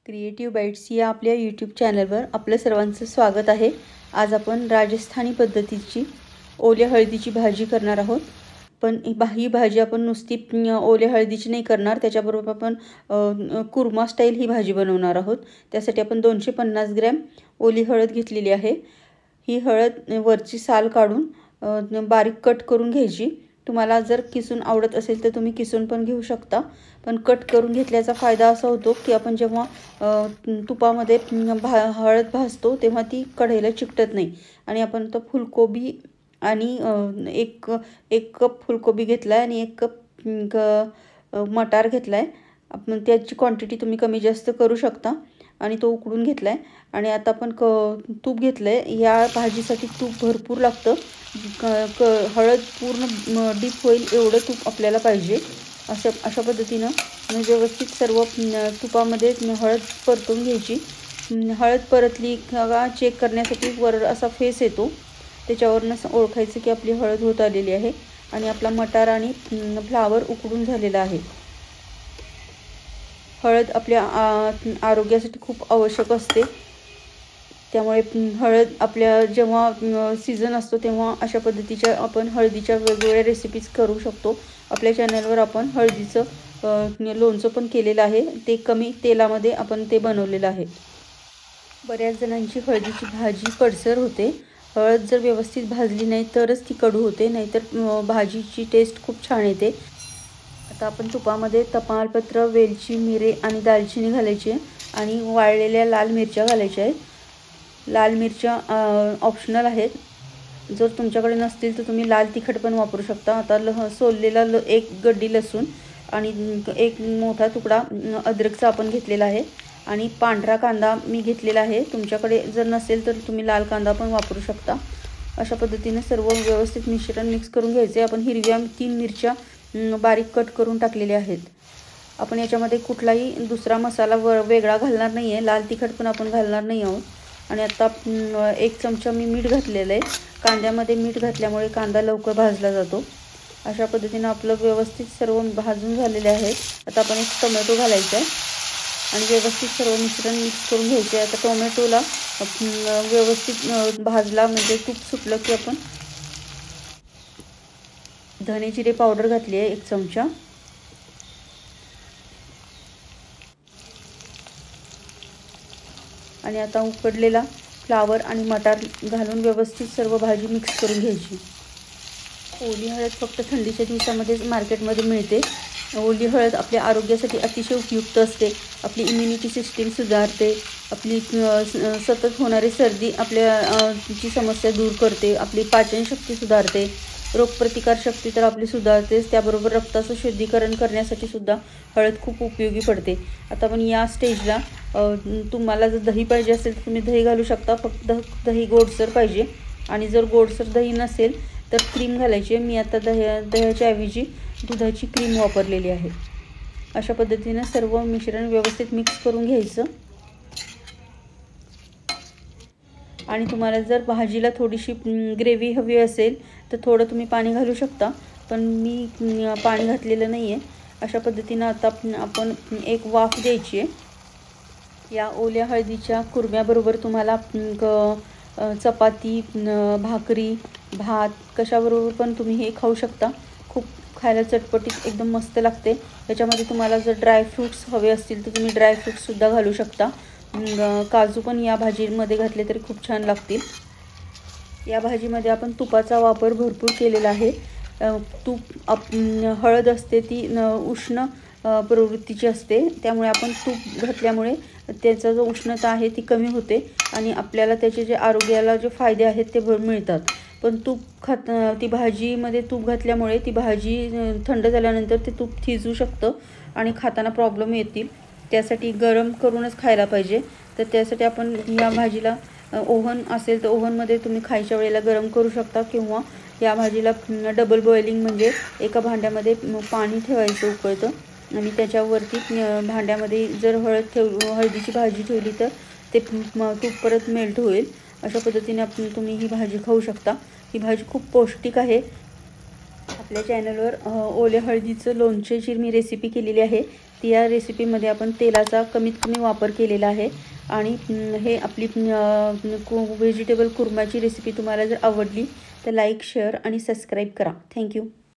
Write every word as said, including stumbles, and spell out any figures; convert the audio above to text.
Creative bites या आपल्या YouTube चॅनलवर आपलं सर्वांचं स्वागत आहे। आज आपण राजस्थानी पद्धतीची ओल्या हळदीची भाजी करणार आहोत। पण ही भाजी आपण नुसती ओल्या हळदीची नाही करणार, त्याच्याबरोबर आपण कुर्मा स्टाईल ही भाजी बनवणार आहोत। त्यासाठी आपण दोनशे पन्नास ग्रॅम ओली हळद घेतलेली आहे। ही हळद वरची साल काढून बारीक कट करून घ्यायची। तुम्हाला जर किसून आवडत असेल तर तुम्ही किसून पण घेऊ शकता, पण कट करून घेतल्याचा फायदा असा होतो की आपण जेव्हा तुपामध्ये हळद भाजतो तेव्हा ती कढईला चिकटत नाही। आणि आपण तो फुलकोबी आणि एक एक कप फुलकोबी घेतलाय आणि एक कप मटार घेतलाय। आपण त्याची क्वांटिटी तुम्ही कमी जास्त करू शकता। आणि तो उकडून घेतलाय आणि आता आपण तूप घेतलंय। या भाजीसाठी तूप भरपूर लागतं। हळद पूर्ण डीप होईल एवढं तूप आपल्याला पाहिजे। अशा अशा पद्धतीनं व्यवस्थित सर्व तुपामध्ये हळद परतून घ्यायची। हळद परतली का चेक करण्यासाठी वर असा फेस येतो, त्याच्यावरनं ओळखायचं की आपली हळद होत आलेली आहे आणि आपला मटार आणि फ्लावर उकडून झालेला आहे। हळद आपल्या आरोग्यासाठी खूप आवश्यक असते, त्यामुळे हळद आपल्या जेव्हा सीझन असतो तेव्हा अशा पद्धतीच्या आपण हळदीच्या वेगवेगळ्या रेसिपीज करू शकतो। आपल्या चॅनलवर आपण हळदीचं लोणचं पण केलेलं आहे, ते कमी तेलामध्ये आपण ते बनवलेलं आहे। बऱ्याच जणांची हळदीची भाजी कडसर होते। हळद जर व्यवस्थित भाजली नाही तरच ती कडू होते, नाहीतर भाजीची टेस्ट खूप छान येते। आता आपण तुपामध्ये तमालपत्र, वेलची, मिरे आणि दालचिनी घालायची आणि वाळलेल्या लाल मिरच्या घालायच्या आहेत। लाल मिरच्या ऑप्शनल आहेत, जर तुमच्याकडे नसतील तर तुम्ही लाल तिखट पण वापरू शकता। आता लह सोललेला ल एक गड्डी लसूण आणि एक मोठा तुकडा अद्रकचा आपण घेतलेला आहे आणि पांढरा कांदा मी घेतलेला आहे। तुमच्याकडे जर नसेल तर तुम्ही लाल कांदा पण वापरू शकता। अशा पद्धतीने सर्व व्यवस्थित मिश्रण मिक्स करून घ्यायचे। आपण हिरव्या तीन मिरच्या बारीक कट करून टाकलेल्या आहेत। आपण याच्यामध्ये कुठलाही दुसरा मसाला वेगळा घालणार नाही आहे, लाल तिखट पण आपण घालणार नाही आहोत। आणि आता एक चमचा मी मीठ घातलेलं आहे। कांद्यामध्ये मीठ घातल्यामुळे कांदा लवकर भाजला जातो। अशा पद्धतीने आपलं व्यवस्थित सर्व भाजून झालेले आहे। आता आपण एक टोमॅटो घालायचा आहे आणि व्यवस्थित सर्व मिश्रण मिक्स करून घ्यायचे। आता टोमॅटोला व्यवस्थित भाजला म्हणजे तूप सुटलं की आपण धने जिरे पावडर घातली आहे एक चमचा। आणि आता उकडलेला फ्लावर आणि मटार घालून व्यवस्थित सर्व भाजी मिक्स करून घ्यायची। ओली हळद फक्त थंडीच्या दिवसामध्ये मार्केटमध्ये मिळते। ओली हळद आपल्या आरोग्यासाठी अतिशय उपयुक्त असते। आपली इम्युनिटी सिस्टीम सुधारते, आपली सतत होणारी सर्दी आपल्या ची समस्या दूर करते, आपली पाचनशक्ती सुधारते, रोगप्रतिकार शक्ती तर आपली सुधारतेच, त्याबरोबर रक्ताचं शुद्धीकरण करण्यासाठी सुद्धा हळद खूप उपयोगी पडते। आता आपण या स्टेजला तुम्हाला जर दही पाहिजे असेल तर तुम्ही दही घालू शकता, फक्त दही गोडसर पाहिजे। आणि जर गोडसर दही नसेल तर क्रीम घालायची। मी आता दह्या दह्याच्या ऐवजी दुधाची क्रीम वापरलेली आहे। अशा पद्धतीने सर्व मिश्रण व्यवस्थित मिक्स करून घ्यायचं। आणि तुम्हाला जर भाजीला थोडीशी ग्रेव्ही हवी असेल तर थोडं तुम्ही पाणी घालू शकता, पण मी पाणी घातलेलं नाही आहे। अशा पद्धतीनं आता आपण एक वाफ द्यायची आहे। या ओल्या हळदीच्या कुर्म्याबरोबर तुम्हाला चपाती, भाकरी, भात कशाबरोबर पण तुम्ही हे खाऊ शकता। खूप खायला चटपटीत एकदम मस्त लागते। त्याच्यामध्ये तुम्हाला जर ड्राय फ्रूट्स हवे असतील तर तुम्ही ड्राय फ्रूट्स सुद्धा घालू शकता। काजू पण या भाजीमध्ये घातले तरी खूप छान लागतील। या भाजीमध्ये आपण तुपाचा वापर भरपूर केलेला आहे। तूप हळद असते ती उष्ण प्रवृत्तीची असते, त्यामुळे आपण तूप घातल्यामुळे त्याचा जो उष्णता आहे ती कमी होते आणि आपल्याला त्याचे जे आरोग्याला जे फायदे आहेत ते मिळतात। पण तूप खात ती भाजीमध्ये तूप घातल्यामुळे ती भाजी थंड झाल्यानंतर ते तूप थिजू शकतं आणि खाताना प्रॉब्लेम येतील। त्यासाठी गरम करूनच खायला पाहिजे। तर त्यासाठी आपण या भाजीला ओव्हन असेल तर ओव्हनमध्ये तुम्ही खायच्या वेळेला गरम करू शकता, किंवा या भाजीला डबल बॉइलिंग म्हणजे एका भांड्यामध्ये पाणी ठेवायचं उकळतं आणि त्याच्यावरती भांड्यामध्ये जर हळद ठेव हळदीची भाजी ठेवली तर ते तूप परत मेल्ट होईल। अशा पद्धतीने आपण तुम्ही ही भाजी खाऊ शकता। ही भाजी खूप पौष्टिक आहे। आपल्या चॅनलवर ओल्या हळदीचं लोणच्याची मी रेसिपी केलेली आहे, या रेसिपीमध्ये आपण तेलाचा कमीत कमी वापर केलेला आहे आणि हे आपली व्हेजिटेबल कुर्माची रेसिपी तुम्हाला जर आवडली तर लाईक शेअर आणि सबस्क्राईब करा. थँक्यू.